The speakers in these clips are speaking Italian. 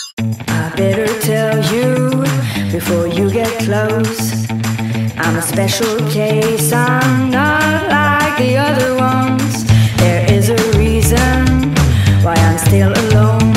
I better tell you before you get close. I'm a special case, I'm not like the other ones. There is a reason why I'm still alone.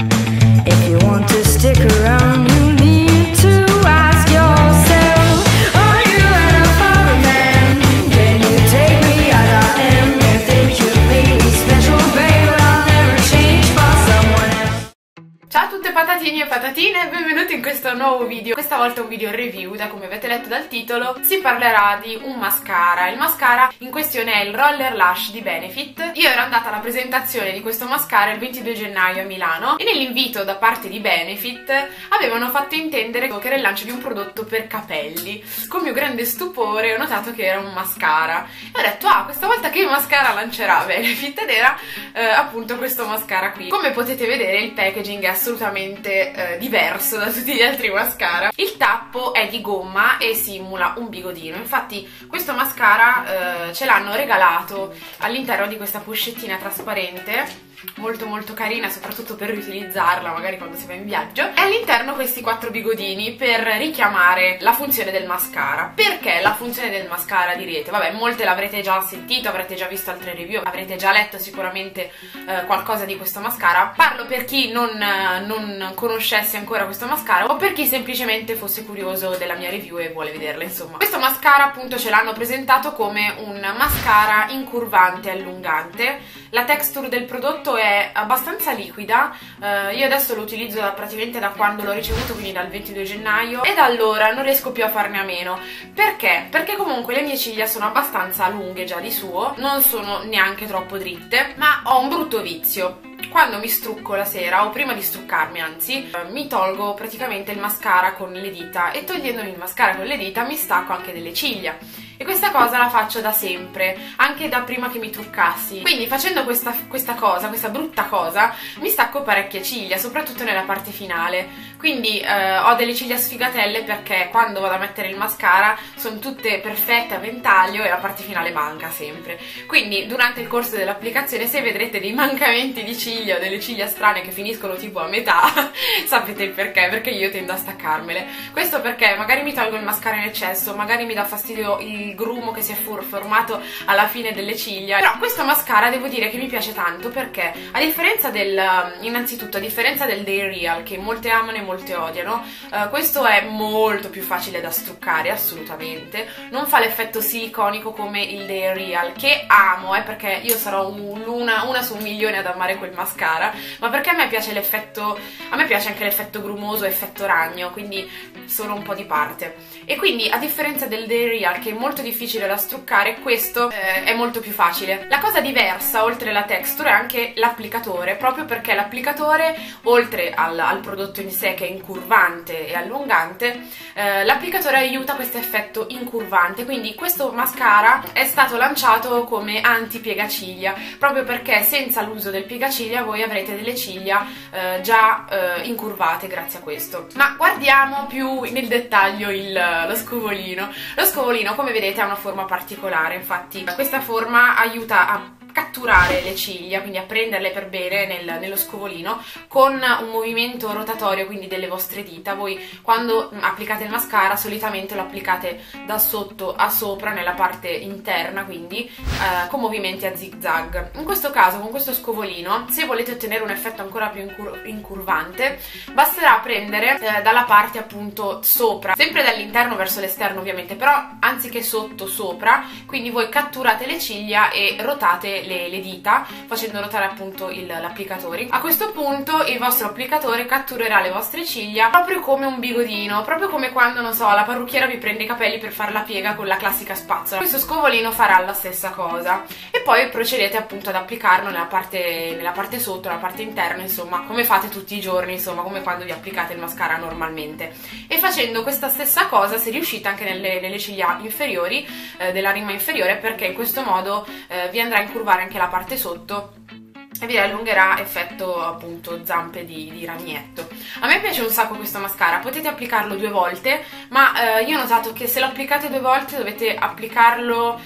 If you want to stick around, you need to ask yourself, are you enough of a man? Can you take me as I am? You think you made me special, babe, but I'll never change for someone else. Ciao a tutte patatini e patatine e benvenuti in questo nuovo video. Questa volta un video review, da come avete letto dal titolo si parlerà di un mascara. Il mascara in questione è il Roller Lash di Benefit. Io ero andata alla presentazione di questo mascara il 22 gennaio a Milano e nell'invito da parte di Benefit avevano fatto intendere che era il lancio di un prodotto per capelli. Con mio grande stupore ho notato che era un mascara e ho detto, ah, questa volta che mascara lancerà Benefit? Ed era appunto questo mascara qui. Come potete vedere il packaging è assolutamente diverso da tutti gli altri mascara. Il tappo è di gomma e simula un bigodino. Infatti questo mascara ce l'hanno regalato all'interno di questa pochettina trasparente molto carina, soprattutto per riutilizzarla magari quando si va in viaggio, e all'interno questi 4 bigodini per richiamare la funzione del mascara. Perché la funzione del mascara, direte? Vabbè, molte l'avrete già sentito, avrete già visto altre review, avrete già letto sicuramente qualcosa di questo mascara. Parlo per chi non conoscesse ancora questo mascara o per chi semplicemente fosse curioso della mia review e vuole vederla, insomma. Questo mascara appunto ce l'hanno presentato come un mascara incurvante e allungante. La texture del prodotto è abbastanza liquida, io adesso lo utilizzo praticamente da quando l'ho ricevuto, quindi dal 22 gennaio, e da allora non riesco più a farne a meno. Perché? Perché comunque le mie ciglia sono abbastanza lunghe già di suo, non sono neanche troppo dritte, ma ho un brutto vizio. Quando mi strucco la sera, o prima di struccarmi anzi, mi tolgo praticamente il mascara con le dita, e togliendomi il mascara con le dita mi stacco anche delle ciglia. E questa cosa la faccio da sempre, anche da prima che mi truccassi. Quindi facendo questa brutta cosa, mi stacco parecchie ciglia, soprattutto nella parte finale. Quindi ho delle ciglia sfigatelle perché quando vado a mettere il mascara sono tutte perfette a ventaglio e la parte finale manca sempre. Quindi durante il corso dell'applicazione, se vedrete dei mancamenti di ciglia o delle ciglia strane che finiscono tipo a metà, sapete il perché, perché io tendo a staccarmele. Questo perché magari mi tolgo il mascara in eccesso, magari mi dà fastidio il grumo che si è formato alla fine delle ciglia. Però questo mascara devo dire che mi piace tanto perché a differenza innanzitutto a differenza del Day Real, che molte amano e molte odiano, questo è molto più facile da struccare, assolutamente. Non fa l'effetto siliconico come il Day Real, che amo, perché io sarò una su un milione ad amare quel mascara, ma perché a me piace l'effetto, a me piace anche l'effetto grumoso, effetto ragno, quindi sono un po' di parte. E quindi a differenza del Day Real, che è molto difficile da struccare, questo è molto più facile. La cosa diversa, oltre alla texture, è anche l'applicatore, proprio perché l'applicatore, oltre al prodotto in sé che è incurvante e allungante, l'applicatore aiuta questo effetto incurvante. Quindi questo mascara è stato lanciato come anti-piegaciglia, proprio perché senza l'uso del piegaciglia voi avrete delle ciglia già incurvate grazie a questo. Ma guardiamo più nel dettaglio lo scovolino. Lo scovolino, come vedete, ha una forma particolare, infatti questa forma aiuta a catturare le ciglia, quindi a prenderle per bene nello scovolino con un movimento rotatorio, quindi delle vostre dita. Voi quando applicate il mascara solitamente lo applicate da sotto a sopra nella parte interna, quindi con movimenti a zig zag. In questo caso, con questo scovolino, se volete ottenere un effetto ancora più incurvante, basterà prendere dalla parte appunto sopra, sempre dall'interno verso l'esterno ovviamente, però anziché sotto, sopra, quindi voi catturate le ciglia e rotate le dita facendo ruotare appunto l'applicatore. A questo punto il vostro applicatore catturerà le vostre ciglia proprio come un bigodino, proprio come quando, non so, la parrucchiera vi prende i capelli per fare la piega con la classica spazzola. Questo scovolino farà la stessa cosa e poi procedete appunto ad applicarlo nella parte sotto, nella parte interna, insomma come fate tutti i giorni, insomma come quando vi applicate il mascara normalmente. E facendo questa stessa cosa, se riuscite, anche nelle ciglia inferiori, della rima inferiore, perché in questo modo vi andrà a incurvare anche la parte sotto e vi allungherà effetto appunto zampe di ragnetto. A me piace un sacco questo mascara, potete applicarlo 2 volte, ma io ho notato che se lo applicate 2 volte dovete applicarlo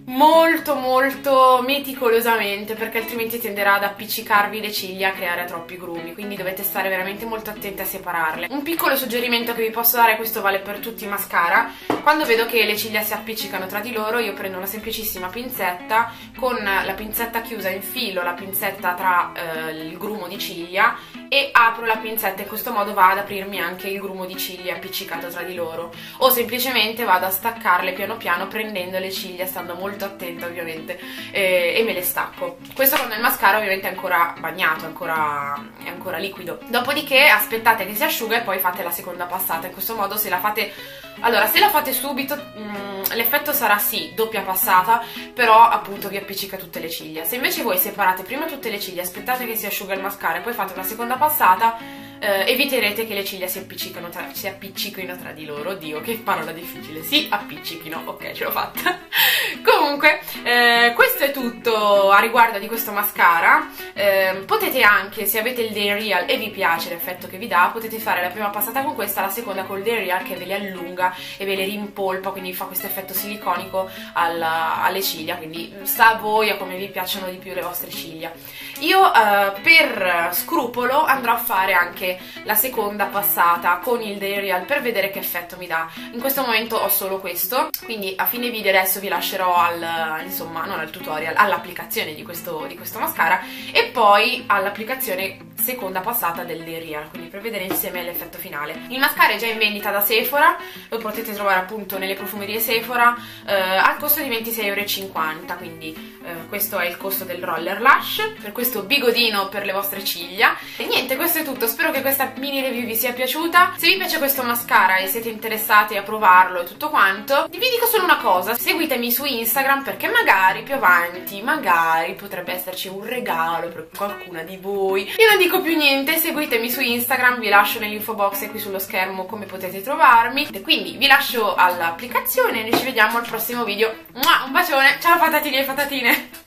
molto meticolosamente, perché altrimenti tenderà ad appiccicarvi le ciglia e a creare troppi grumi, quindi dovete stare veramente molto attenti a separarle. Un piccolo suggerimento che vi posso dare, questo vale per tutti i mascara: quando vedo che le ciglia si appiccicano tra di loro, io prendo una semplicissima pinzetta, con la pinzetta chiusa infilo la pinzetta tra il grumo di ciglia e apro la pinzetta, in questo modo va ad aprirmi anche il grumo di ciglia appiccicato tra di loro, o semplicemente vado a staccarle piano piano prendendo le ciglia, stando molto attenta ovviamente, e me le stacco. Questo quando il mascara ovviamente è ancora bagnato, è ancora liquido. Dopodiché aspettate che si asciuga e poi fate la seconda passata. In questo modo, se la fate subito, l'effetto sarà sì doppia passata, però appunto vi appiccica tutte le ciglia. Se invece voi separate prima tutte le ciglia, aspettate che si asciuga il mascara e poi fate una seconda passata, eviterete che le ciglia si appiccicino tra di loro. Oddio, che parola difficile, si appiccichino. Ok, ce l'ho fatta. Comunque, questo è tutto a riguardo di questo mascara. Potete anche, se avete il Day Real e vi piace l'effetto che vi dà, potete fare la prima passata con questa, la seconda col Day Real, che ve le allunga e ve le rimpolpa, quindi fa questo effetto siliconico alle ciglia, quindi sta a voi, a come vi piacciono di più le vostre ciglia. Io per scrupolo andrò a fare anche la seconda passata con il Day Real per vedere che effetto mi dà. In questo momento ho solo questo, quindi a fine video adesso vi lascerò insomma, non al tutorial, all'applicazione di questo mascara, e poi all'applicazione seconda passata del Day Real, quindi per vedere insieme l'effetto finale. Il mascara è già in vendita da Sephora, lo potete trovare appunto nelle profumerie Sephora al costo di 26,50 €, quindi questo è il costo del Roller Lash, per questo bigodino per le vostre ciglia. E niente, questo è tutto, spero che questa mini review vi sia piaciuta. Se vi piace questo mascara e siete interessati a provarlo e tutto quanto, vi dico solo una cosa: seguitemi su Instagram, perché magari più avanti, magari potrebbe esserci un regalo per qualcuna di voi. Io non dico più niente, seguitemi su Instagram, vi lascio nell'info box e qui sullo schermo come potete trovarmi, e quindi vi lascio all'applicazione e noi ci vediamo al prossimo video. Un bacione, ciao patatini e patatine!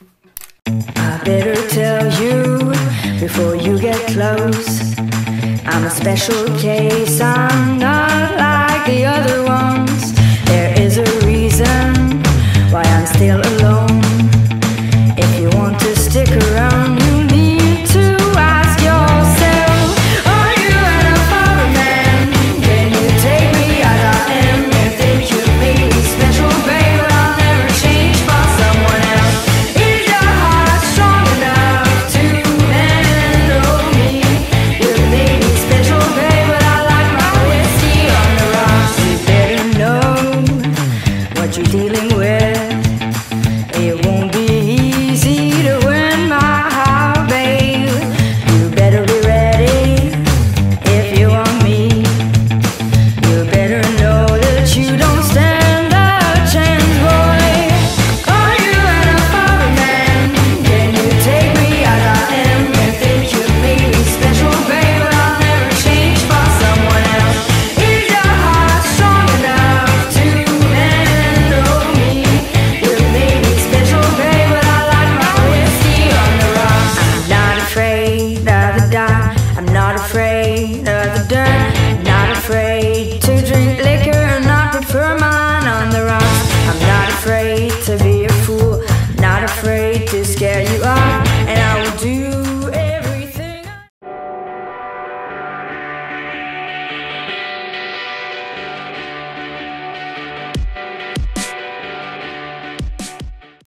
I better tell you before you get close. I'm a special case, I'm not like the other ones. There is a reason why I'm still alone. If you want to stick around